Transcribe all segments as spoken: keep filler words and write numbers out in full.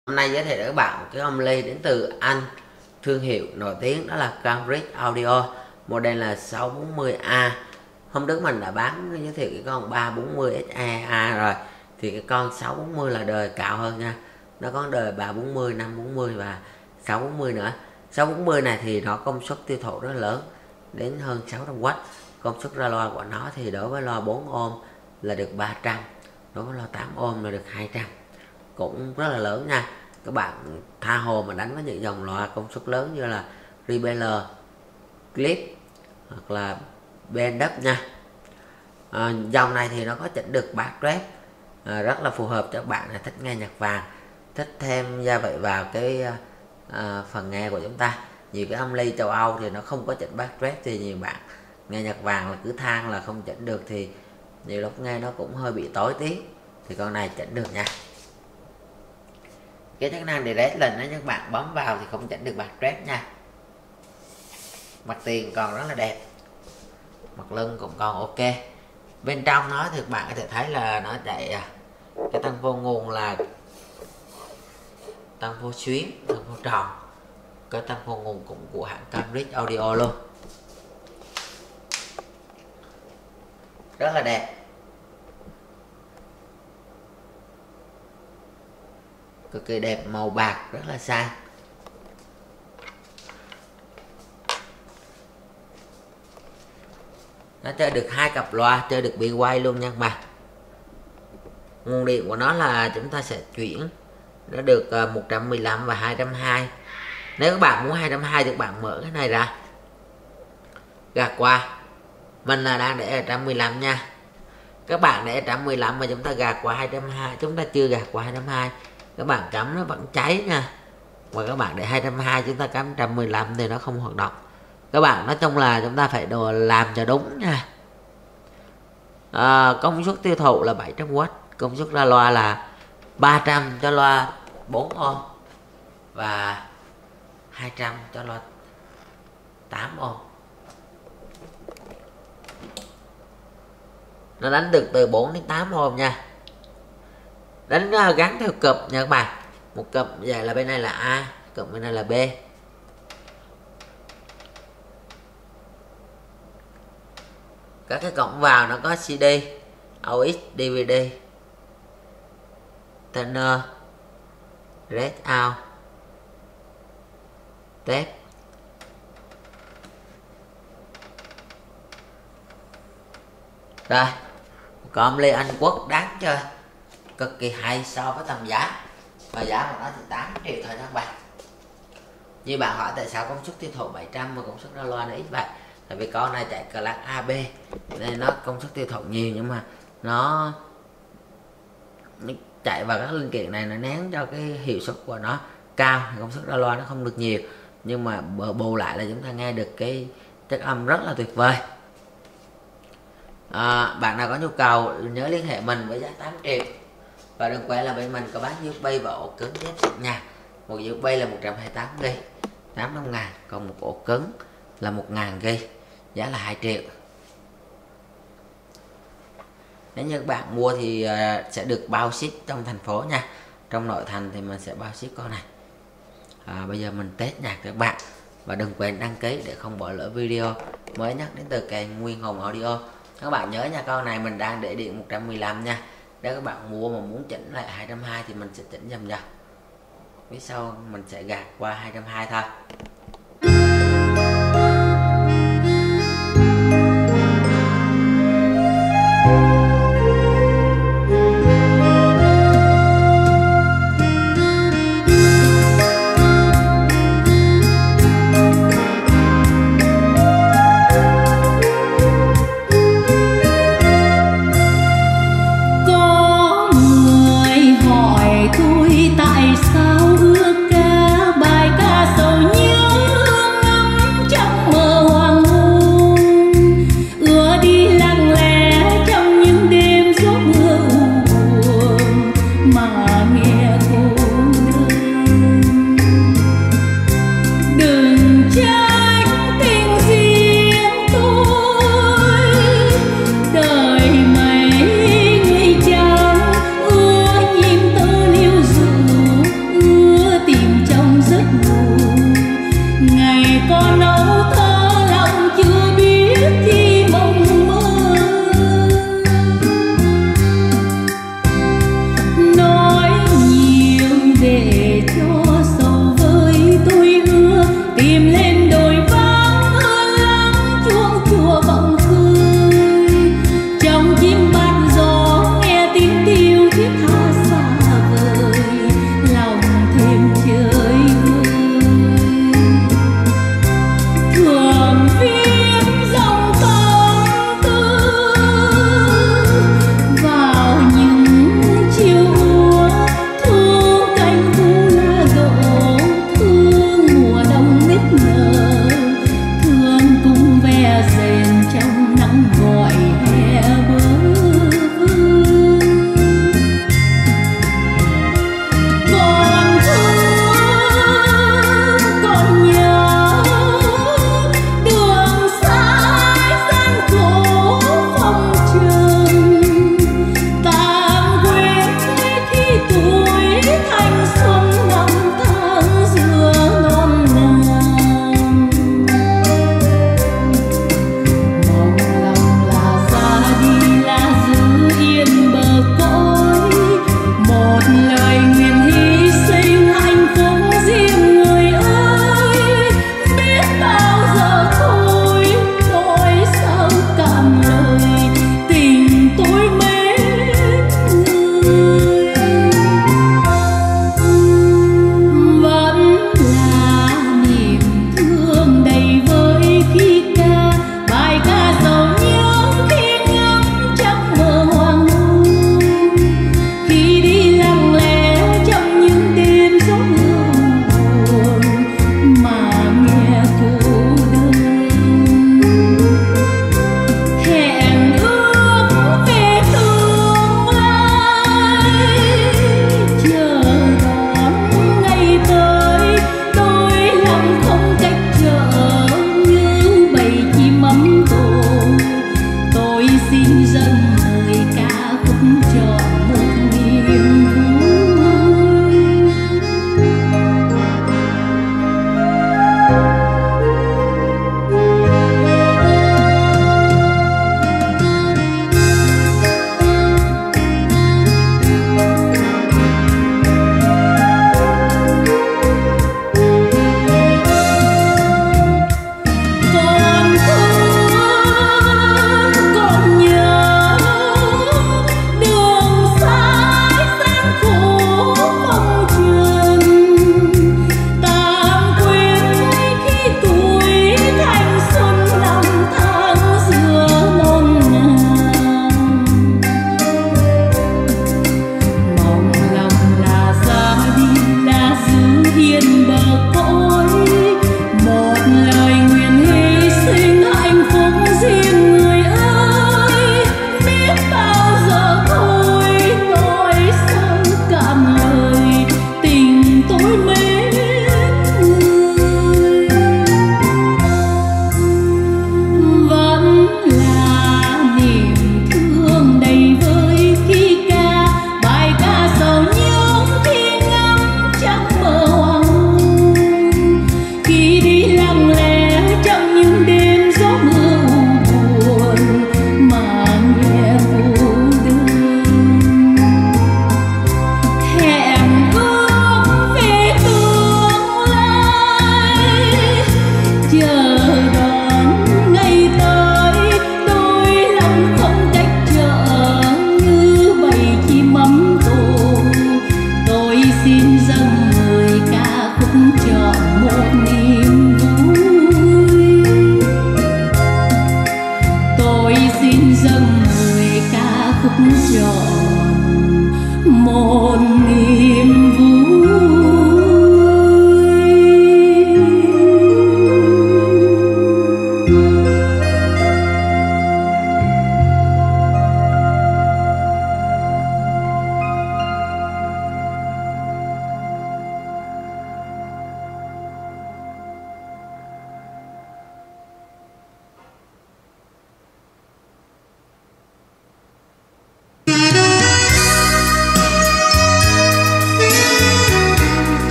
Hôm nay giới thiệu với các bạn một cái âm ly đến từ Anh, thương hiệu nổi tiếng đó là Cambridge Audio, model là sáu bốn mươi A. Hôm trước mình đã bán giới thiệu cái con ba bốn mươi ích e a rồi, thì cái con sáu bốn mươi là đời cao hơn nha. Nó có đời ba bốn mươi, năm bốn mươi và sáu bốn mươi nữa. sáu bốn mươi này thì nó công suất tiêu thụ rất lớn, đến hơn sáu trăm oát. Công suất ra loa của nó thì đối với loa bốn ôm là được ba trăm, đối với loa tám ôm là được hai trăm, cũng rất là lớn nha. Các bạn tha hồ mà đánh với những dòng loa công suất lớn như là Repeller, Clip hoặc là bê en đắp nha. À, dòng này thì nó có chỉnh được bass rap, à, rất là phù hợp cho các bạn là thích nghe nhạc vàng, thích thêm gia vị vào cái à, phần nghe của chúng ta. Nhiều cái âm ly châu Âu thì nó không có chỉnh bass rap, thì nhiều bạn nghe nhạc vàng là cứ than là không chỉnh được, thì nhiều lúc nghe nó cũng hơi bị tối tí. Thì con này chỉnh được nha. Cái chức năng direct là nếu các bạn bấm vào thì không chỉnh được bass rap nha. Mặt tiền còn rất là đẹp, mặt lưng cũng còn ok. Bên trong nó thì các bạn có thể thấy là nó chạy cái tăng vô nguồn là tăng vô xuyến, tăng vô tròn. Cái tăng vô nguồn cũng của hãng Cambridge Audio luôn, rất là đẹp, cực kỳ đẹp, màu bạc rất là sang. Nó chơi được hai cặp loa, chơi được bi quay luôn nha các bạn. Nguồn điện của nó là chúng ta sẽ chuyển, nó được một trăm mười lăm và hai trăm hai mươi. Nếu các bạn muốn hai trăm hai mươi thì các bạn mở cái này ra, gạt qua. Mình là đang để ở một trăm mười lăm nha. Các bạn để một trăm mười lăm mà chúng ta gạt qua hai trăm hai mươi, chúng ta chưa gạt qua hai trăm hai mươi, các bạn cắm nó vẫn cháy nha. Và các bạn để hai trăm hai mươi chúng ta cắm một trăm mười lăm thì nó không hoạt động. Các bạn nói chung là chúng ta phải đồ làm cho đúng nha. À, công suất tiêu thụ là bảy trăm oát, công suất ra loa là ba trăm cho loa bốn ôm và hai trăm cho loa tám ôm. Nó đánh được từ bốn đến tám ôm nha. Đánh gắn theo cụm nha các bạn. Một cụm vậy là bên này là A, cụm bên này là B. Các cái cổng vào nó có xê đê, a u ích, đê vê đê, tuner, red out, tape. Rồi, còn ly Anh Quốc đáng chơi, cực kỳ hay so với tầm giá. Và giá của nó thì tám triệu thôi các bạn. Như bạn hỏi tại sao công suất tiêu thụ bảy trăm mà công suất ra loa nó ít vậy? Tại vì con này chạy class a bê nên nó công suất tiêu thụ nhiều, nhưng mà nó, nó chạy vào các linh kiện này nó nén cho cái hiệu suất của nó cao, công suất ra loa nó không được nhiều, nhưng mà bù lại là chúng ta nghe được cái chất âm rất là tuyệt vời. À, bạn nào có nhu cầu nhớ liên hệ mình với giá tám triệu. Và đừng quên là bên mình có bán u ét bê và ổ cứng ghép sẵn nha. Một u ét bê là một trăm hai mươi tám gi ga bai, tám mươi ngàn, còn một ổ cứng là một ngàn gi ga bai, giá là hai triệu. Nếu như các bạn mua thì sẽ được bao ship trong thành phố nha. Trong nội thành thì mình sẽ bao ship con này. À, bây giờ mình test nhạc các bạn. Và đừng quên đăng ký để không bỏ lỡ video mới nhất đến từ kênh Nguyên Hùng Audio. Các bạn nhớ nha, con này mình đang để điện một trăm mười lăm nha. Nếu các bạn mua mà muốn chỉnh lại hai trăm hai mươi thì mình sẽ chỉnh dần dần. Phía sau mình sẽ gạt qua hai trăm hai mươi thôi. Tại sao ước ca bài ca sầu nhớ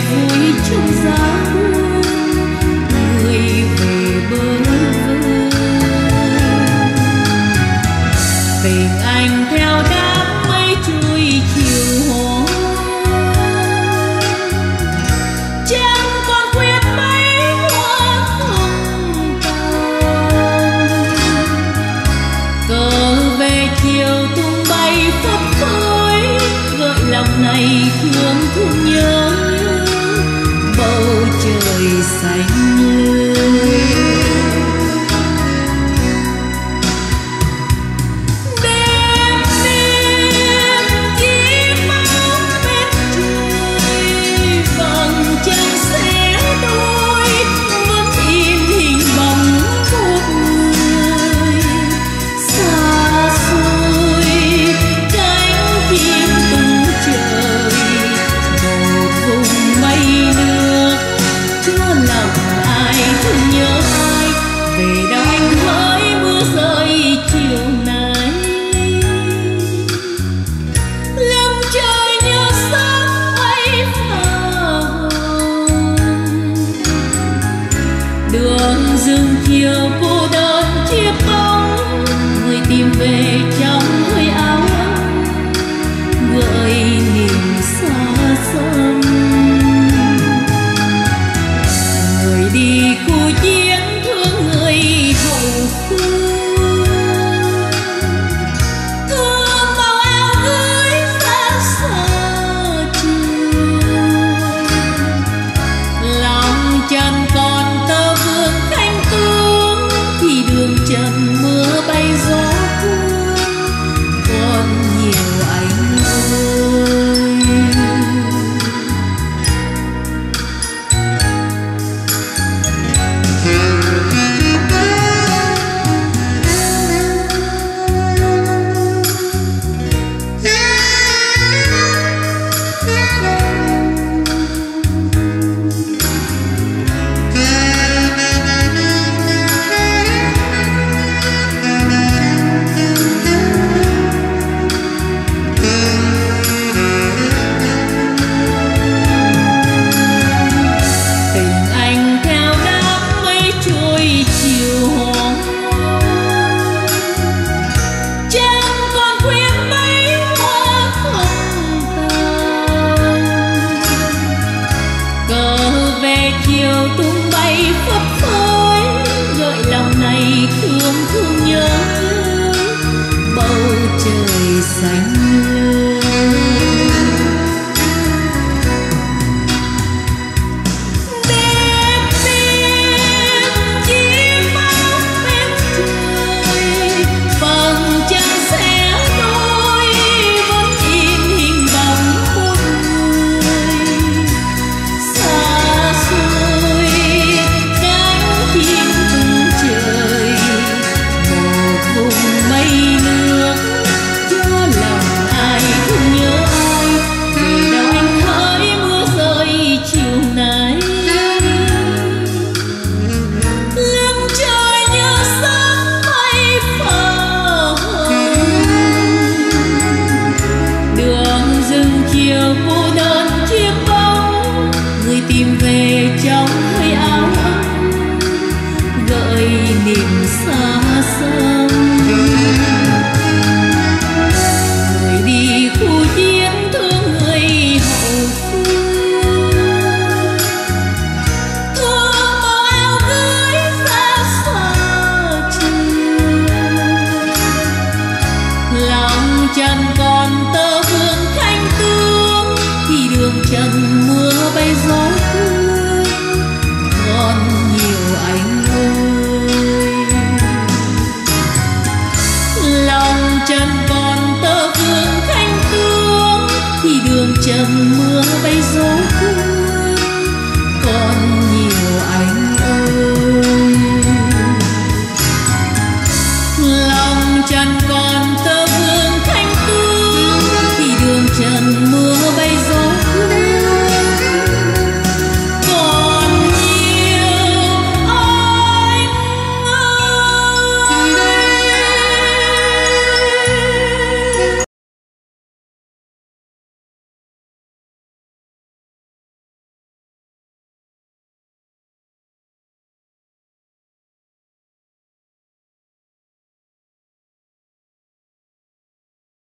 vui trong giá người về bơ vơ. Tình anh theo đám mây trôi chiều hoa, chẳng còn khuyết mấy hoa không tàn. Cờ về chiều tung bay phấp phới, gợi lòng này thương thương nhớ bầu trời xanh lươi. Đêm đêm chỉ mong bên trời, vầng trăng xé đôi vẫn in hình bóng một người xa xôi. Cánh chim tung trời một vùng mây nước, cho lòng ai thương nhớ ai. Về đâu anh hỡi mưa rơi chiều nay, lưng trời nhớ sắc ấy phà hồng. Đường rừng chiều cô đơn chia bóng, người tìm về trong hơi áo ấm gợi niềm xa xăm. Người đi khu chiến thương người hậu phương, thương màu áo gửi ra xa trường. Lòng trần còn tơ vương khanh tướng, thì đường trần mưa bay gió cuốn còn nhiều anh ơi. Tình anh theo đám mây trôi chiều hoa, chẳng còn khuyên mấy hoa không tàn. Cờ về chiều tung bay phấp phới, gợi lòng này thương thương nhớ bầu trời xanh lơ. Đêm đêm chỉ mong bên trời, vầng trăng xé đôi vẫn in hình bóng một người xa xôi. Cánh chim tung trời một vùng mây nước, cho lòng ai thương nhớ ai. Về đâu anh hỡi mưa rơi chiều nay, lưng trời nhớ sắc mây phà hồng. Đường rừng chiều cô đơn chiếc bóng, người tìm về trong hơi áo ấm gợi niềm xa xăm. Người đi khu chiến thương người hậu phương, thương màu áo gửi ra xa trường. Lòng trần còn tơ vương khanh tướng, thì đường trần mưa bay gió cuốn còn nhiều anh ơi. Lòng trần còn tơ vương khanh tướng, thì đường trần mưa bay gió cuốn